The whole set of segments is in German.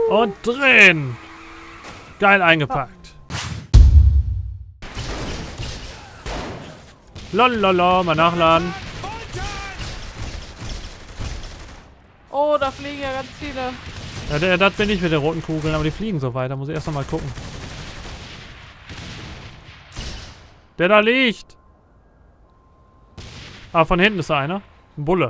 Und drehen. Geil eingepackt. Lololol, mal nachladen. Oh, da fliegen ja ganz viele. Ja, das bin ich mit den roten Kugeln, aber die fliegen so weit. Da muss ich erst noch mal gucken. Der da liegt. Ah, von hinten ist da einer. Ein Bulle.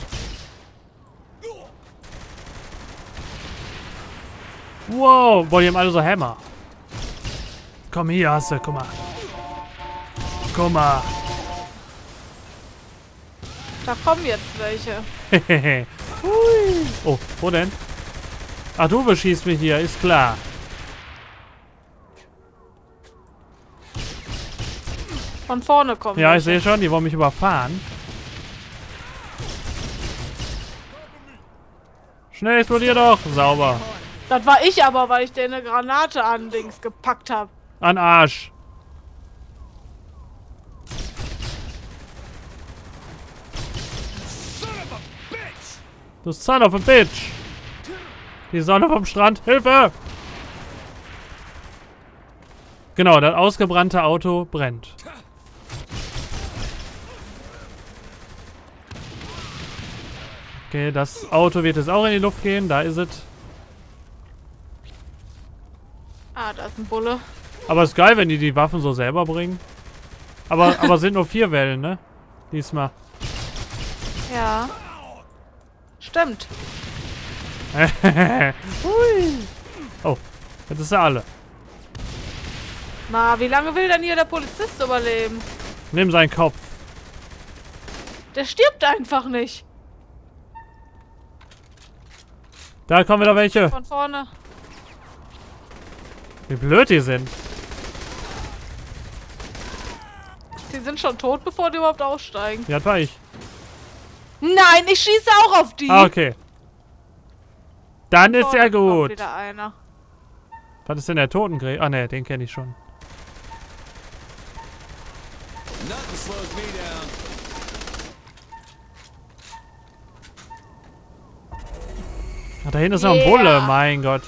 Wow, boah, die haben alle so Hämmer. Komm hier, hast du, guck mal. Guck mal. Da kommen jetzt welche. Hui. Oh, wo denn? Ach, du beschießt mich hier, ist klar. Von vorne kommen Ja, ich welche. sehe schon, die wollen mich überfahren. Schnell, explodier doch. Sauber. Das war ich aber, weil ich dir eine Granate an Dings gepackt habe. An Arsch. Du Son of a Bitch. Die Sonne vom Strand. Hilfe! Genau, das ausgebrannte Auto brennt. Okay, das Auto wird jetzt auch in die Luft gehen. Da ist es. Ah, da ist ein Bulle. Aber ist geil, wenn die Waffen so selber bringen. Aber sind nur 4 Wellen, ne? Diesmal. Ja. Stimmt. Hui. Oh, jetzt ist er alle. Na, wie lange will denn hier der Polizist überleben? Nimm seinen Kopf. Der stirbt einfach nicht. Da kommen wieder welche. Von vorne. Wie blöd die sind. Die sind schon tot, bevor die überhaupt aussteigen. Ja, das war ich. Nein, ich schieße auch auf die. Ah, okay. Dann ist ja Vorne kommt gut. wieder einer. Was ist denn der Totengräber? Ah, ne, den kenne ich schon. Nothing slows me down. Ah, da hinten ist noch ein Yeah. Bulle, mein Gott.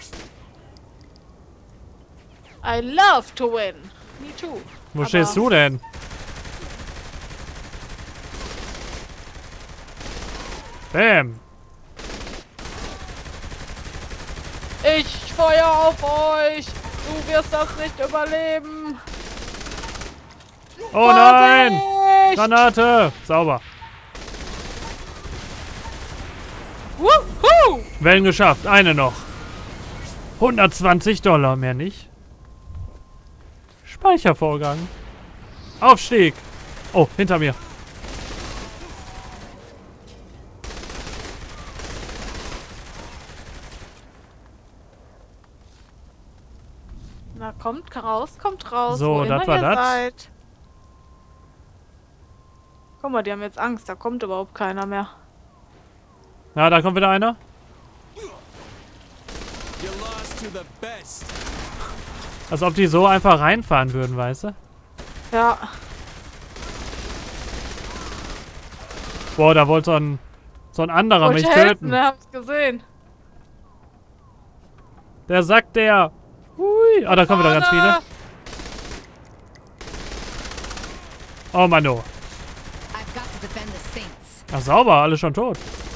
I love to win. Me too. Wo Aber stehst du denn? Bam. Ich feuer auf euch. Du wirst das nicht überleben. Oh nein! Vorsicht! Granate! Sauber. Wuhu! Wellen geschafft. Eine noch. $120, mehr nicht. Speichervorgang. Aufstieg. Oh, hinter mir. Na, kommt raus, kommt raus. So, wo das immer war ihr das. seid. Guck mal, die haben jetzt Angst. Da kommt überhaupt keiner mehr. Ja, da kommt wieder einer. You lost to the best. Als ob die so einfach reinfahren würden, weißt du? Ja. Boah, da wollte so ein anderer Wollte mich helfen, töten. ne? Hab's gesehen. Der sagt der. Hui. Ah, da kommen wieder ganz viele. Vorne! Oh Mann, oh. I've got to defend the Saints. Ach, sauber, alle schon tot.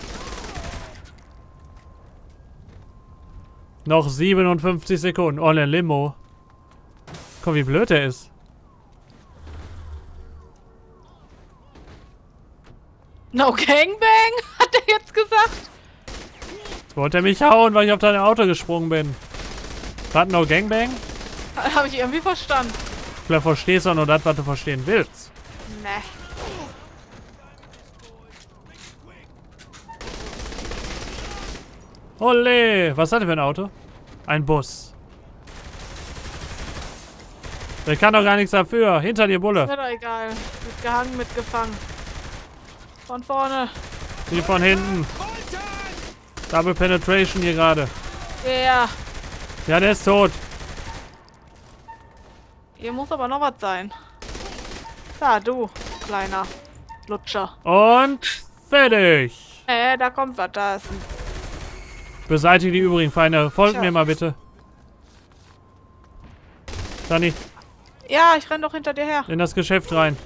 Noch 57 Sekunden. Oh, ne Limo. Guck, wie blöd der ist. No Gangbang, hat er jetzt gesagt. Jetzt wollte er mich hauen, weil ich auf dein Auto gesprungen bin. Was, no Gangbang? Habe ich irgendwie verstanden. Vielleicht verstehst du auch nur das, was du verstehen willst. Ne. Ole, was hat er für ein Auto? Ein Bus. Der kann doch gar nichts dafür. Hinter dir, Bulle. Ist mir doch egal. Mitgehangen, mitgefangen. Von vorne. Die von hinten. Double Penetration hier gerade. Ja. Ja, der ist tot. Hier muss aber noch was sein. Da, du, kleiner Lutscher. Und fertig. Da kommt was. Da ist ein Beseitige die übrigen Feinde. Folgt Tja. mir mal bitte. Dani, Ja, ich renn doch hinter dir her. in das Geschäft rein.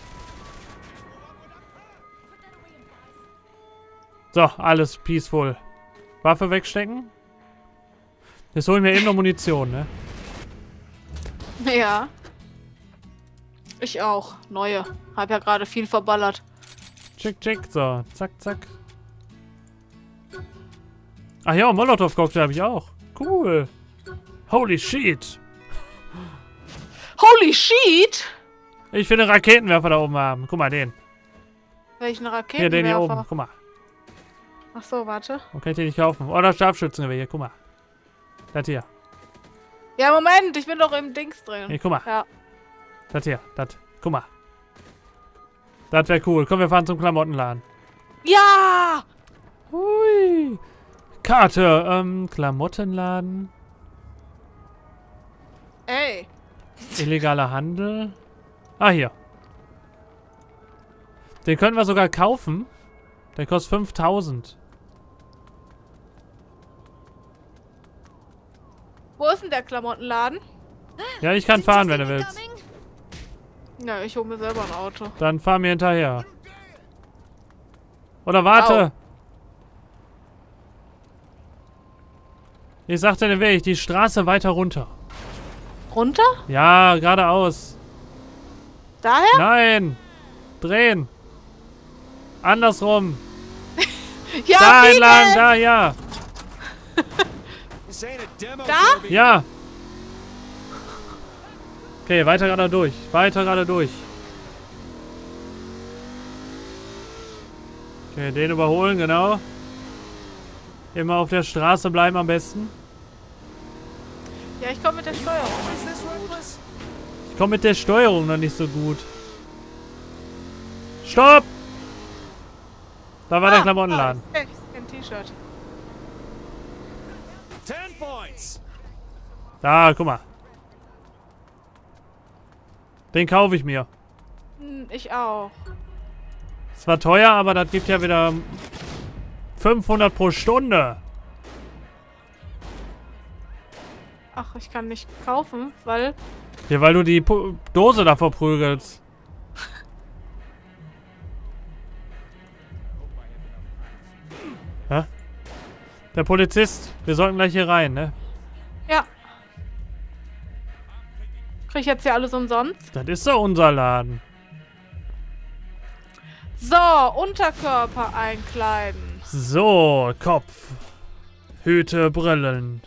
So, alles peaceful. Waffe wegstecken. Jetzt holen wir eben noch Munition, ne? Ja. Ich auch. Neue. Hab ja gerade viel verballert. Tschick, tschick. So, zack, zack. Ach ja, Molotow-Cocktail habe ich auch. Cool. Holy shit. Holy shit! Ich will einen Raketenwerfer da oben haben. Guck mal, den. Welchen Hier, Raketenwerfer? den hier oben. Guck mal. Ach so, warte. Wo kann ich den nicht kaufen? Oh, das Scharfschützengewehr. Hier, guck mal. Das hier. Ja, Moment, ich bin doch im Dings drin. Hier, guck mal. Ja. Das hier. Das. Guck mal. Das wäre cool. Komm, wir fahren zum Klamottenladen. Ja! Hui. Karte. Klamottenladen. Ey. Illegaler Handel. Ah, hier. Den können wir sogar kaufen. Der kostet 5000. Wo ist denn der Klamottenladen? Ja, ich kann fahren, wenn du willst. Ja, ich hole mir selber ein Auto. Dann fahr mir hinterher. Oder warte. Ich sagte den Weg, die Straße weiter runter. Runter? Ja, geradeaus. Daher? Nein. Drehen. Andersrum. Ja, Da wie entlang, denn? da, ja. This ain't a demo, Da? Kirby. Ja. Okay, weiter gerade durch. Weiter gerade durch. Okay, den überholen, genau. Immer auf der Straße bleiben am besten. Ja, ich komme mit der Steuerung. Is this reckless? Ich komme mit der Steuerung noch nicht so gut. Stopp! Da war der Klamottenladen. Ah, ich sehe ein T-Shirt. 10 points. Da, guck mal. Den kaufe ich mir. Ich auch. Es war teuer, aber das gibt ja wieder 500 pro Stunde. Ach, ich kann nicht kaufen, weil... Ja, weil du die Dose da verprügelst. Hä? Der Polizist. Wir sollten gleich hier rein, ne? Ja. Krieg ich jetzt hier alles umsonst? Das ist doch unser Laden. So, Unterkörper einkleiden. So, Kopf. Hüte, Brillen.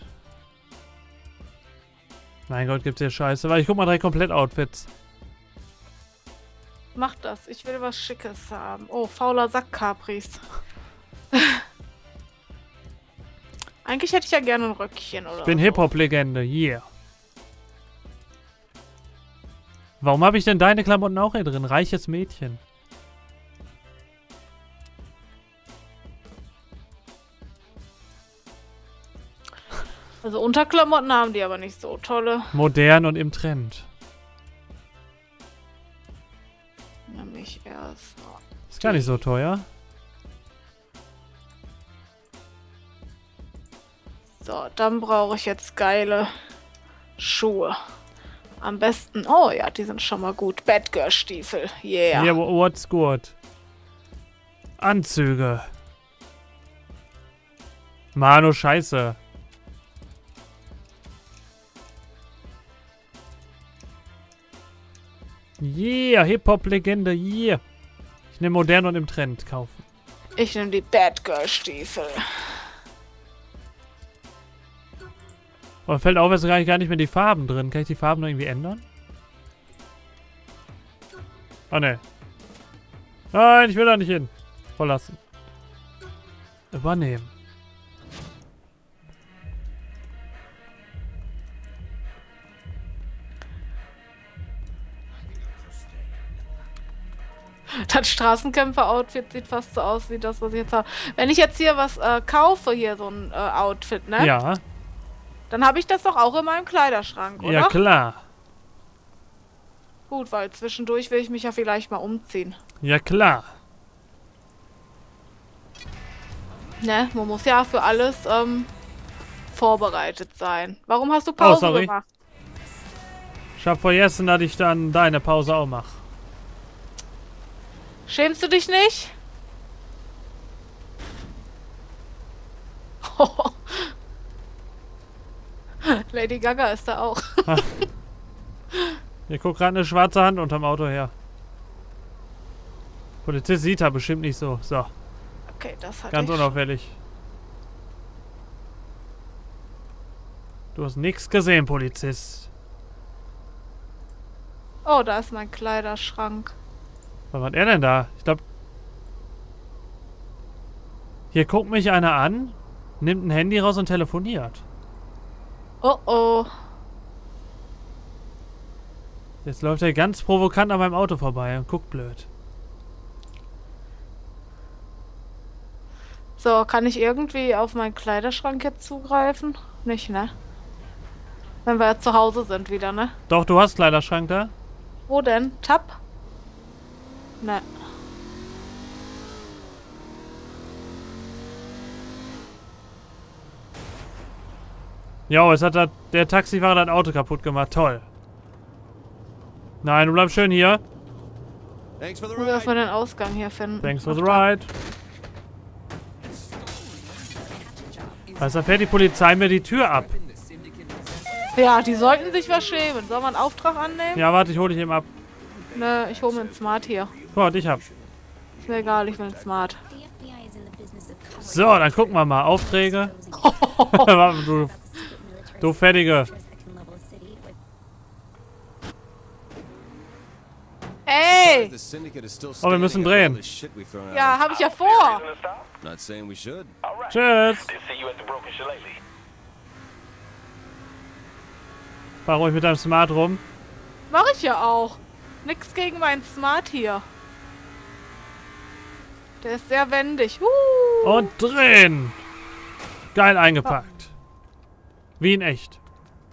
Mein Gott, gibt's hier Scheiße. Weil ich guck mal 3 Komplett-Outfits. Mach das. Ich will was Schickes haben. Oh, fauler Sack Capris. Eigentlich hätte ich ja gerne ein Röckchen oder Ich bin so. Hip-Hop-Legende. Yeah. Warum habe ich denn deine Klamotten auch hier drin? Reiches Mädchen. Also Unterklamotten haben die aber nicht so tolle. Modern und im Trend. Nämlich erst mal. Ist gar nicht so teuer. So, dann brauche ich jetzt geile Schuhe. Am besten... Oh ja, die sind schon mal gut. Batgirl-Stiefel. Yeah. Yeah, what's good? Anzüge. Mano, scheiße. Yeah, Hip-Hop-Legende, yeah. Ich nehme modern und im Trend kaufen. Ich nehme die Batgirl-Stiefel. Aber fällt auf, jetzt gar nicht mehr die Farben drin. Kann ich die Farben noch irgendwie ändern? Ah, ne. Nein, ich will da nicht hin. Verlassen. Übernehmen. Das Straßenkämpfer-Outfit sieht fast so aus wie das, was ich jetzt habe. Wenn ich jetzt hier was kaufe, hier so ein Outfit, ne? Ja, Dann habe ich das doch auch in meinem Kleiderschrank, oder? ja klar. Gut, weil zwischendurch will ich mich ja vielleicht mal umziehen. Ja klar. Ne, man muss ja für alles vorbereitet sein. Warum hast du Pause sorry. gemacht? Ich hab vergessen, dass ich dann deine Pause auch mache. Schämst du dich nicht? Lady Gaga ist da auch. Hier guckt gerade eine schwarze Hand unterm Auto her. Polizist sieht er bestimmt nicht so. So, Okay, das hat ganz unauffällig. Du hast nichts gesehen, Polizist. Oh, da ist mein Kleiderschrank. Was war er denn da? Ich glaube... Hier guckt mich einer an, nimmt ein Handy raus und telefoniert. Oh oh. Jetzt läuft er ganz provokant an meinem Auto vorbei und guckt blöd. So, kann ich irgendwie auf meinen Kleiderschrank jetzt zugreifen? Nicht, ne? Wenn wir jetzt zu Hause sind wieder, ne? Doch, du hast Kleiderschrank da? Wo denn? Tab? Ne. Jo, jetzt hat der Taxifahrer das Auto kaputt gemacht. Toll. Nein, du bleibst schön hier. Thanks for the Ich muss erstmal ride. den Ausgang hier finden. Thanks for the ride. Also, da fährt die Polizei mir die Tür ab. Ja, die sollten sich was schämen. Sollen wir einen Auftrag annehmen? Ja, warte, ich hole dich eben ab. Ne, ich hole mir einen Smart hier. Guck, ich hab. Ist mir egal, ich will einen Smart. So, dann gucken wir mal. Aufträge. du fertige. Ey! The syndicate is still Oh, wir müssen standing after all drehen. this shit we've thrown at Ja, habe ich ja vor. them. Not saying we should. Tschüss. Fahr ruhig mit deinem Smart rum. Mach ich ja auch. Nix gegen meinen Smart hier. Der ist sehr wendig. Und drehen. Geil eingepackt. Wie in echt.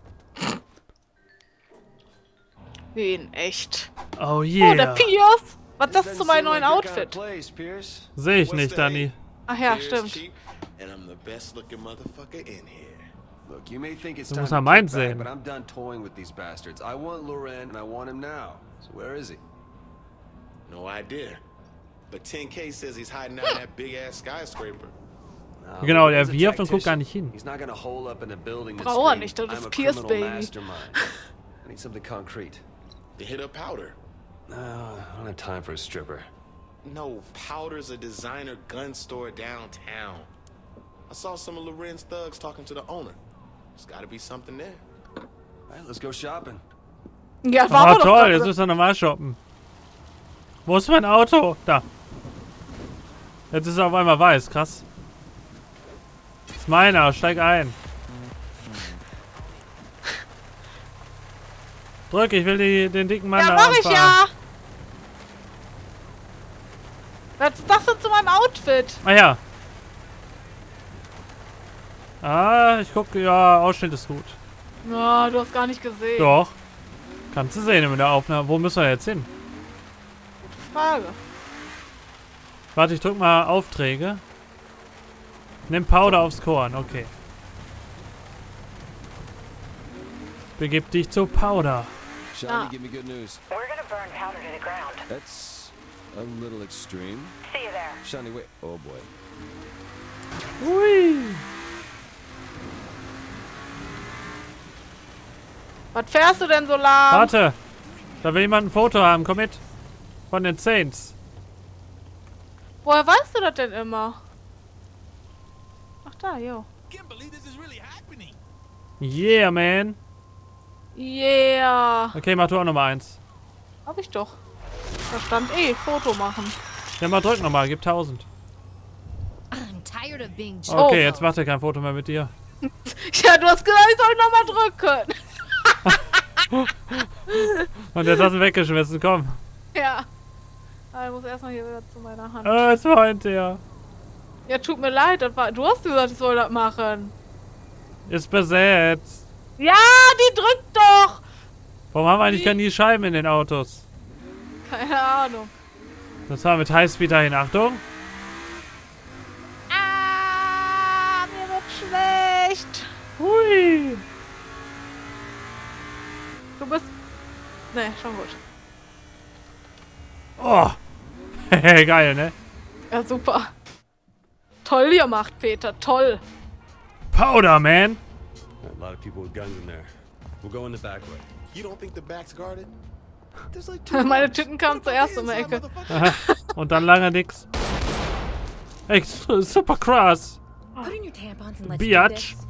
Wie in echt. Oh Oh, der yeah. Pierce. Was ist das zu meinem neuen Outfit? Sehe ich nicht, Dani. Ach ja, stimmt. And I'm the best looking motherfucker in here. Look, you may think it's Du time musst to mal meins kick back, sehen. but I'm done toying with these bastards. I want Loren and I want him now. So where is he? No idea. But 10K says he's hiding out in that big ass skyscraper. No, Genau, der Loren's a wirft und guckt gar tactician. nicht hin. He's not gonna hole up in a building that Braucht er screams, nicht, das ist I'm a Pierce, criminal Baby. mastermind. I need something concrete. They hit up powder. No, I don't have time for a stripper. No, Powder's a designer gun store downtown. I saw some of Loren's thugs talking to the owner. There's gotta be something there. All right, let's go shopping. Ja, Oh, war doch toll, gerade. jetzt müssen wir nochmal shoppen. Wo ist mein Auto? Da. Jetzt ist er auf einmal weiß, krass. Ist meiner, steig ein. Drück, ich will den dicken Mann Ja, da mach ich anfahren. ja. Was ist das denn zu meinem Outfit? Ah ja. Ah, ich gucke, ja, Ausschnitt ist gut. Na, du hast gar nicht gesehen. Doch. Kannst du sehen in der Aufnahme. Wo müssen wir jetzt hin? Frage. Warte, ich drück mal Aufträge. Nimm Powder aufs Korn, okay. Begib dich zu Powder. Shiny, Ah. give me good news. We're gonna burn powder to the ground. That's a little extreme. See you there. Shiny, wait. Oh boy. Ui. Was fährst du denn so lahm? Warte. Da will jemand ein Foto haben. Komm mit. Von den Saints. Woher weißt du das denn immer? Ach da, jo. Can't believe this is really happening. Yeah, man. Yeah. Okay, mach du auch nochmal eins. Hab ich doch. Da stand Foto machen. Ja, mal drück nochmal. Gib 1000. I'm tired of being Okay, Oh. jetzt macht er kein Foto mehr mit dir. Ja, du hast gesagt, ich soll nochmal drücken. Und jetzt hast du ihn weggeschmissen. Komm. Ja. Aber ich muss erstmal hier wieder zu meiner Hand. Jetzt weint er. Ja, tut mir leid. Du hast gesagt, ich soll das machen. Ist besetzt. Ja, die drückt doch. Warum haben wir eigentlich keine Scheiben in den Autos? Keine Ahnung. Das war mit Highspeed dahin. Achtung. Ah! Hui. Du bist... Ne, schon gut. Oh. Geil, ne? Ja, super. Toll gemacht, Peter. Toll. Powder, man. A lot of people with guns in there. We'll go in the back way. You don't think the back's guarded? There's like two Meine guards. Tüten kamen zuerst um die Ecke. Und dann lange nix. Ey, super krass. Put in your tampons and let's Biatch. do this.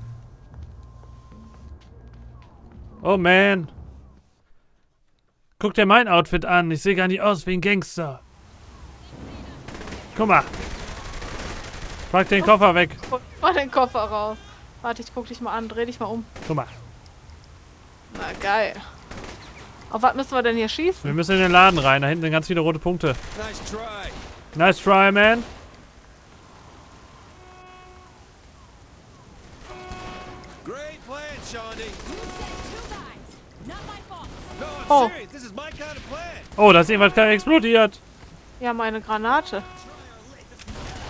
Oh, man. Guck dir mein Outfit an. Ich sehe gar nicht aus wie ein Gangster. Guck mal. Pack den Koffer weg. Mach den Koffer raus. Warte, ich guck dich mal an. Dreh dich mal um. Guck mal. Na, geil. Auf was müssen wir denn hier schießen? Wir müssen in den Laden rein. Da hinten sind ganz viele rote Punkte. Nice try. Nice try, man. Great plan, Shawnee. You said two guys. Not my fault. No, I'm Oh. serious. This is my kind of plan. Oh, da ist irgendwas explodiert. Ja, meine Granate.